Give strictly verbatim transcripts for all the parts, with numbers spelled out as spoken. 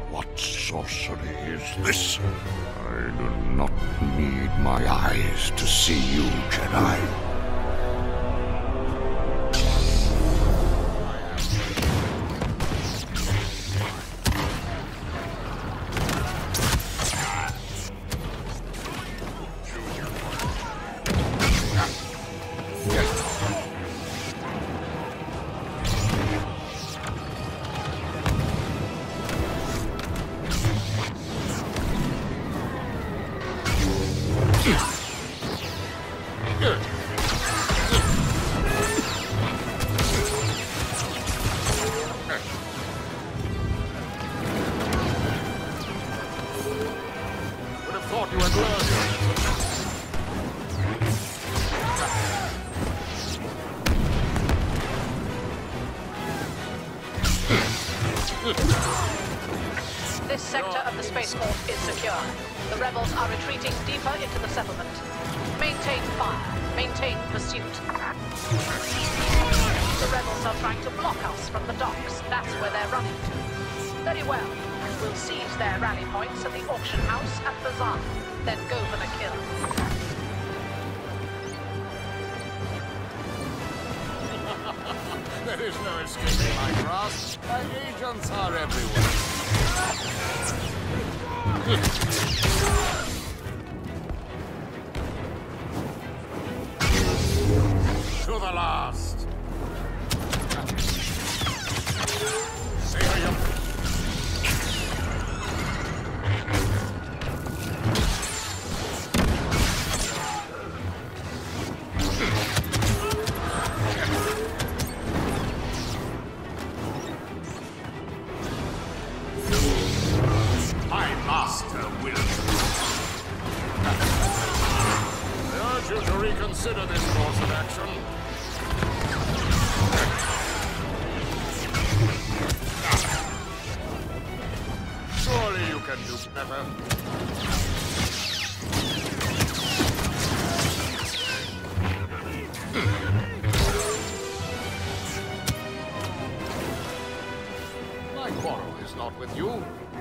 What sorcery is this? I do not need my eyes to see you, Jedi. This sector of the spaceport is secure. The rebels are retreating deeper into the settlement. Maintain fire. Maintain pursuit. The rebels are trying to block us from the docks. That's where they're running to. Very well. We'll seize their rally points at the auction house and bazaar. Then go for the kill. There is no escaping my grasp. My agents are everywhere. To the last. Savor your... Consider this course of action. Surely you can do better. My quarrel is not with you.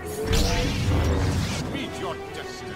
Meet your destiny.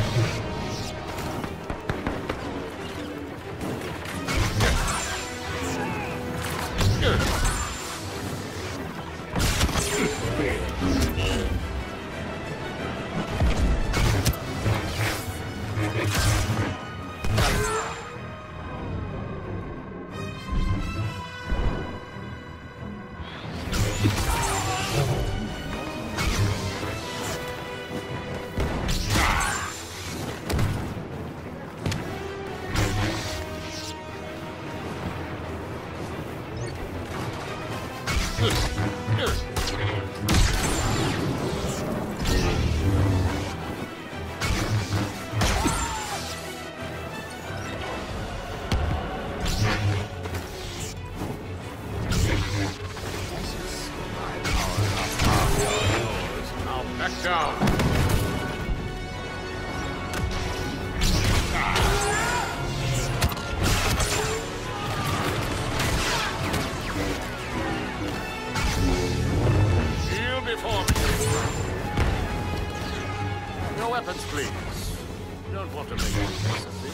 Weapons, please. You don't want to make it excessive.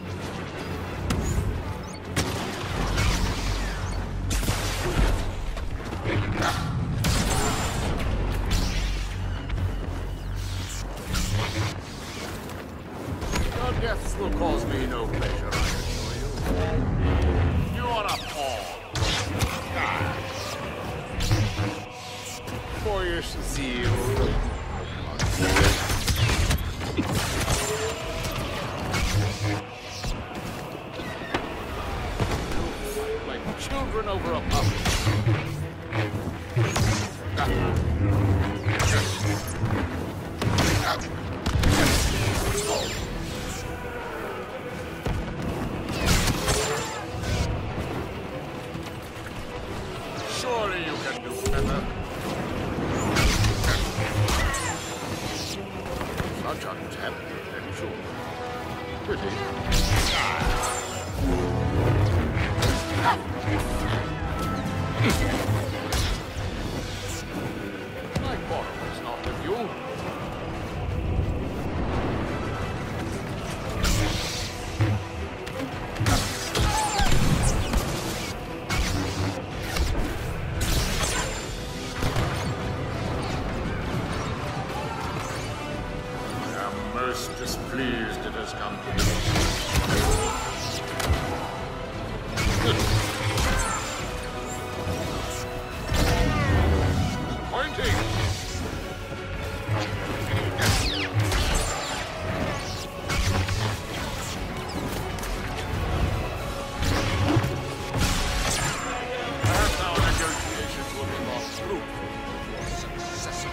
Your deaths will cause me no pleasure, I assure you. You are a pawn. Boyish zeal. Like children over a puppy. Surely you can do better. Such a temperamental. Pretty. My quarrel is not with you. Thus displeased it has come to this. Pointing! Perhaps our negotiations will be more fruitful or successful.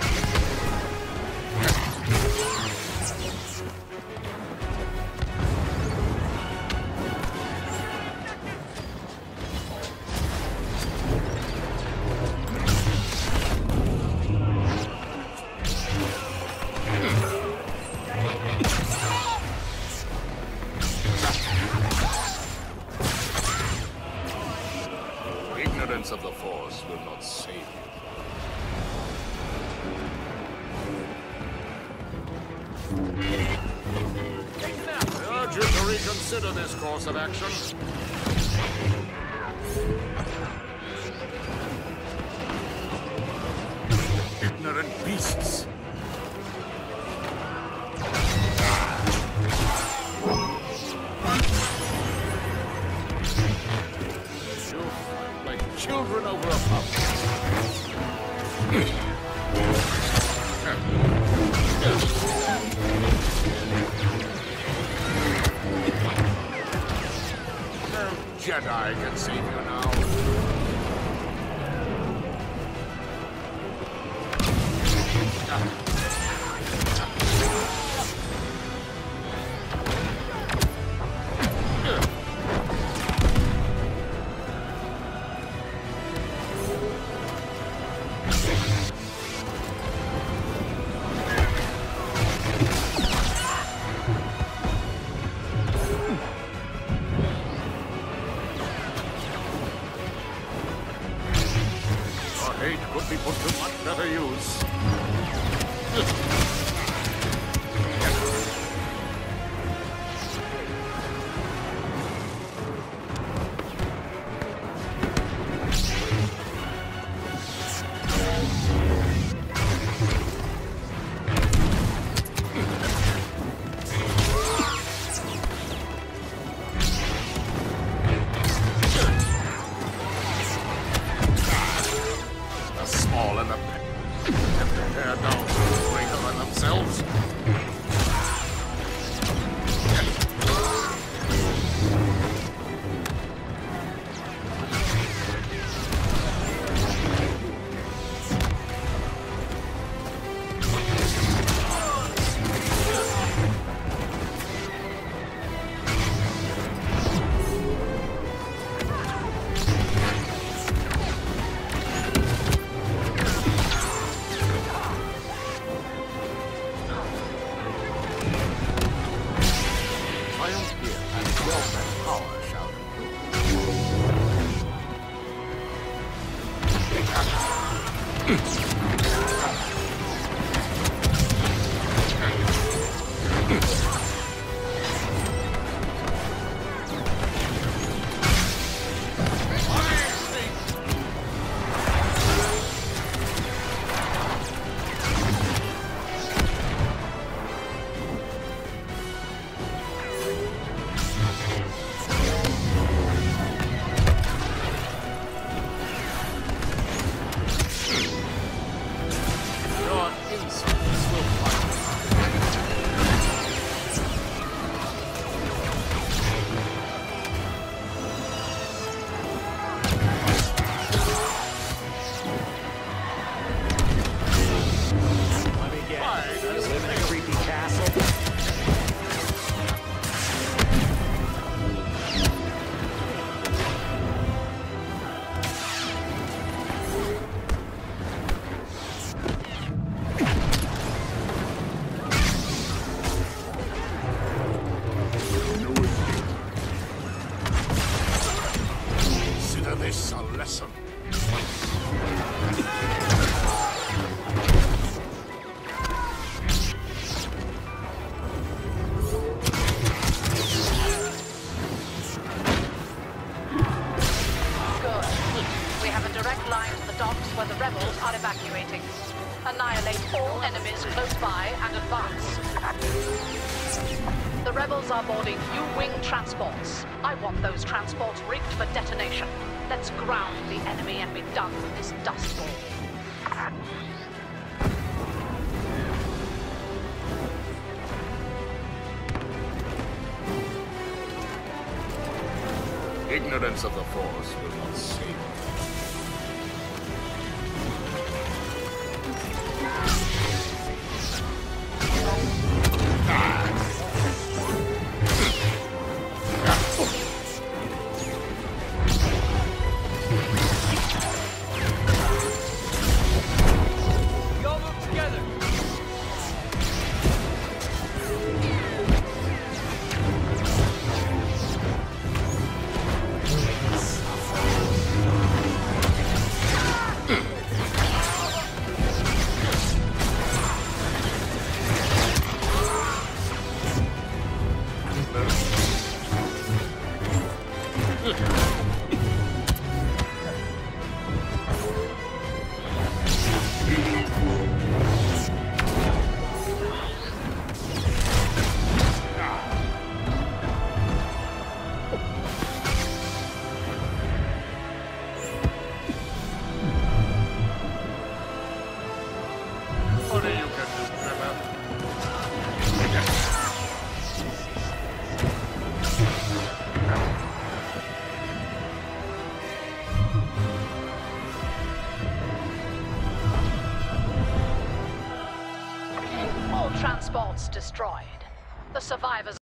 Ignorance of the Force will not save you. I urge you to reconsider this course of action. Ignorant beasts. You fight like children over a pup. No Jedi can save you now. Hate could be put to much better use. Small and the and the hair down greater than themselves. Annihilate all enemies close by and advance. The rebels are boarding U-wing transports. I want those transports rigged for detonation. Let's ground the enemy and be done with this dust ball. Ignorance of the Force will not save you. All transports destroyed. The survivors